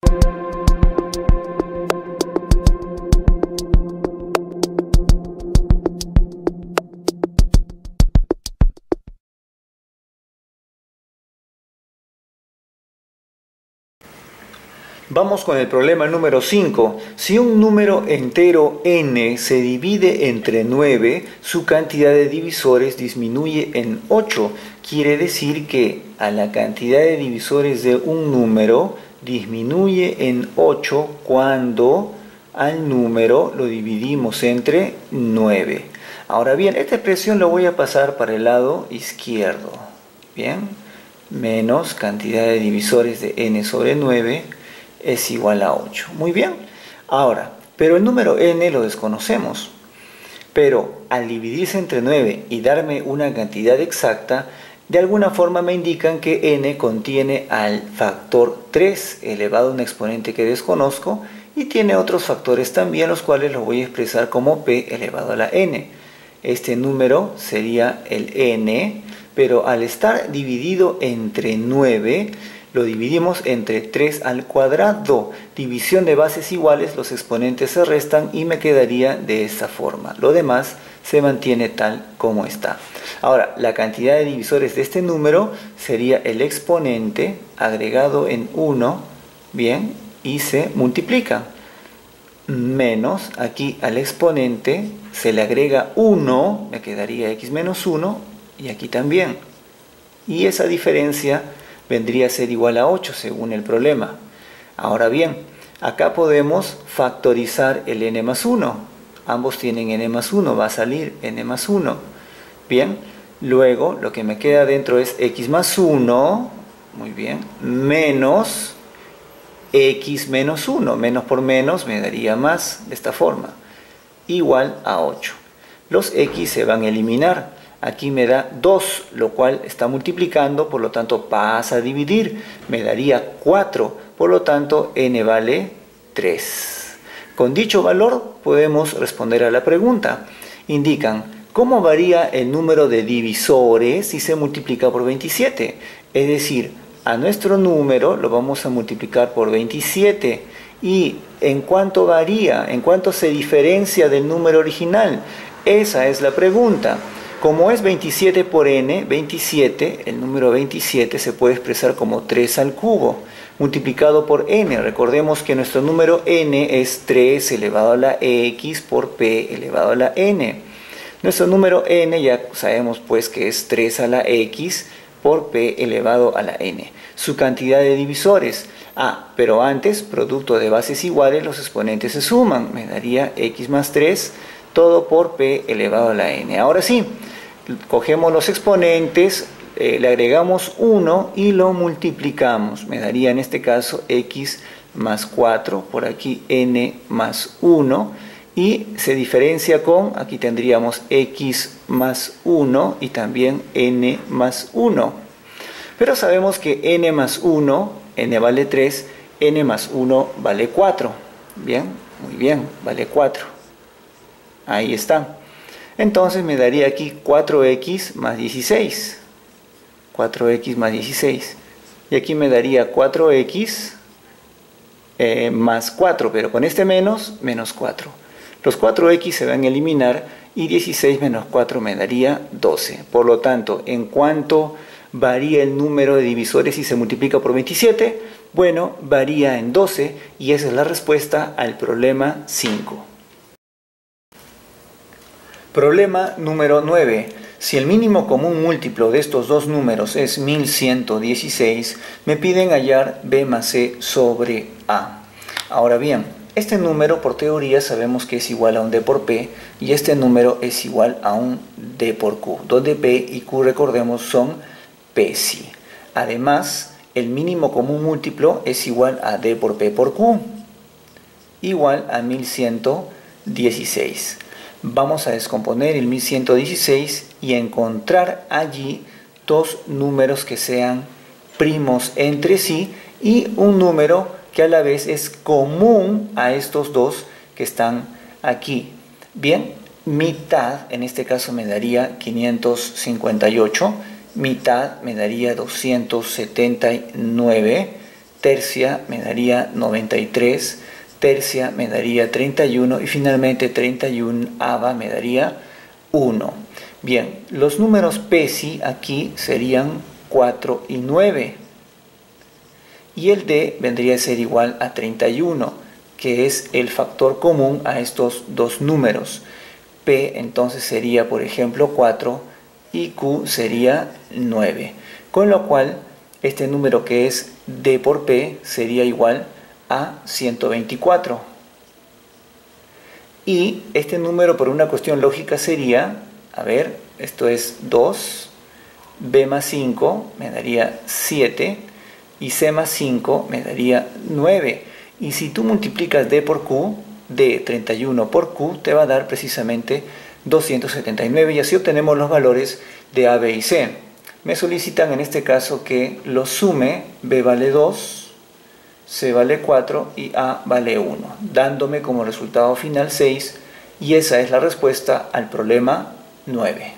Vamos con el problema número 5. Si un número entero n se divide entre 9, su cantidad de divisores disminuye en 8. Quiere decir que a la cantidad de divisores de un número disminuye en 8 cuando al número lo dividimos entre 9. Ahora bien, esta expresión la voy a pasar para el lado izquierdo. Bien, menos cantidad de divisores de n sobre 9 es igual a 8. Muy bien. Ahora, pero el número n lo desconocemos. Pero al dividirse entre 9 y darme una cantidad exacta, de alguna forma me indican que n contiene al factor 3 elevado a un exponente que desconozco y tiene otros factores también, los cuales los voy a expresar como p elevado a la n. Este número sería el n, pero al estar dividido entre 9, lo dividimos entre 3 al cuadrado. División de bases iguales, los exponentes se restan y me quedaría de esta forma. Lo demás se mantiene tal como está. Ahora, la cantidad de divisores de este número sería el exponente agregado en 1, bien, y se multiplica. Menos, aquí al exponente se le agrega 1, me quedaría x menos 1, y aquí también. Y esa diferencia vendría a ser igual a 8 según el problema. Ahora bien, acá podemos factorizar el n más 1. Ambos tienen n más 1, va a salir n más 1. Bien, luego lo que me queda dentro es x más 1, muy bien, menos x menos 1. Menos por menos me daría más, de esta forma, igual a 8. Los x se van a eliminar. Aquí me da 2, lo cual está multiplicando, por lo tanto pasa a dividir. Me daría 4, por lo tanto n vale 3. Con dicho valor podemos responder a la pregunta. Indican, ¿cómo varía el número de divisores si se multiplica por 27? Es decir, a nuestro número lo vamos a multiplicar por 27. ¿Y en cuánto varía? ¿En cuánto se diferencia del número original? Esa es la pregunta. Como es 27 por n, 27, el número 27 se puede expresar como 3 al cubo, multiplicado por n. Recordemos que nuestro número n es 3 elevado a la x por p elevado a la n. Nuestro número n ya sabemos pues que es 3 a la x por p elevado a la n. Su cantidad de divisores. Pero antes, producto de bases iguales, los exponentes se suman. Me daría x más 3, todo por p elevado a la n. Ahora sí, cogemos los exponentes, le agregamos 1 y lo multiplicamos. Me daría en este caso x más 4, por aquí n más 1, y se diferencia con, aquí tendríamos x más 1 y también n más 1. Pero sabemos que n más 1, n vale 3, n más 1 vale 4. Bien, muy bien, vale 4. Ahí está. Entonces me daría aquí 4x más 16. 4x más 16. Y aquí me daría 4x más 4, pero con este menos 4. Los 4x se van a eliminar y 16 menos 4 me daría 12. Por lo tanto, ¿en cuánto varía el número de divisores si se multiplica por 27? Bueno, varía en 12 y esa es la respuesta al problema 5. Problema número 9. Si el mínimo común múltiplo de estos dos números es 1116, me piden hallar b más c sobre a. Ahora bien, este número por teoría sabemos que es igual a un d por p y este número es igual a un d por q, donde p y q, recordemos, son psi. Además, el mínimo común múltiplo es igual a d por p por q, igual a 1116. Vamos a descomponer el 1116 y encontrar allí dos números que sean primos entre sí y un número que a la vez es común a estos dos que están aquí. Bien, mitad en este caso me daría 558, mitad me daría 279, tercia me daría 93, tercia me daría 31 y finalmente 31ava me daría 1. Bien, los números PESI aquí serían 4 y 9. Y el D vendría a ser igual a 31, que es el factor común a estos dos números. P entonces sería, por ejemplo, 4 y Q sería 9. Con lo cual, este número que es D por P sería igual a 124. Y este número por una cuestión lógica sería, a ver, esto es 2, B más 5 me daría 7 y C más 5 me daría 9. Y si tú multiplicas D por Q, D 31 por Q te va a dar precisamente 279 y así obtenemos los valores de A, B y C. Me solicitan en este caso que los sume, B vale 2, C vale 4 y A vale 1, dándome como resultado final 6 y esa es la respuesta al problema 9.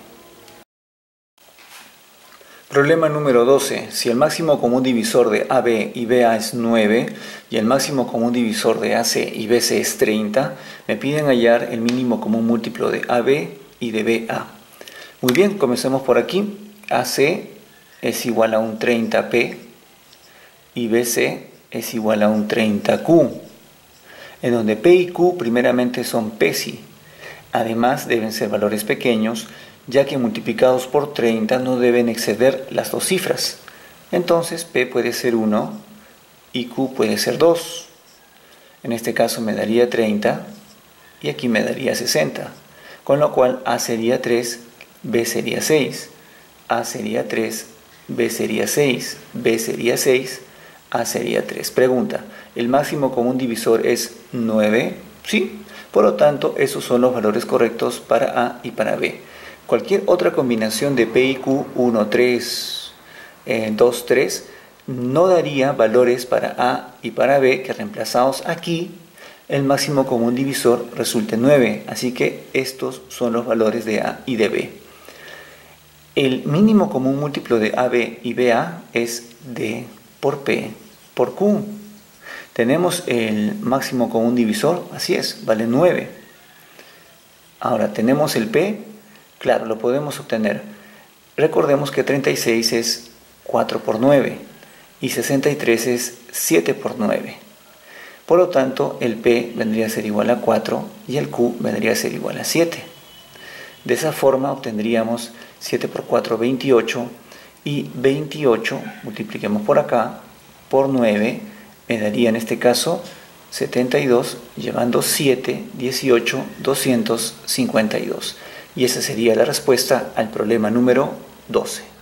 Problema número 12. Si el máximo común divisor de AB y BA es 9 y el máximo común divisor de AC y BC es 30, me piden hallar el mínimo común múltiplo de AB y de BA. Muy bien, comencemos por aquí. AC es igual a un 30P y BC es igual a un 30Q, en donde P y Q primeramente son PESI. Además deben ser valores pequeños, ya que multiplicados por 30 no deben exceder las dos cifras. Entonces P puede ser 1 y Q puede ser 2. En este caso me daría 30 y aquí me daría 60. Con lo cual A sería 3, B sería 6, A sería 3, B sería 6, B sería 6, A sería 3. Pregunta, ¿el máximo común divisor es 9? Sí. Por lo tanto, esos son los valores correctos para A y para B. Cualquier otra combinación de P y Q, 1, 3, 2, 3, no daría valores para A y para B, que reemplazados aquí, el máximo común divisor resulte 9. Así que estos son los valores de A y de B. El mínimo común múltiplo de AB y BA es D por P por Q. Tenemos el máximo común divisor, así es, vale 9. Ahora tenemos el P. Claro, lo podemos obtener. Recordemos que 36 es 4 por 9 y 63 es 7 por 9. Por lo tanto, el P vendría a ser igual a 4 y el Q vendría a ser igual a 7. De esa forma obtendríamos 7 por 4, 28 y 28, multipliquemos por acá, por 9, me daría en este caso 72, llevando 7, 18, 252. Y esa sería la respuesta al problema número 12.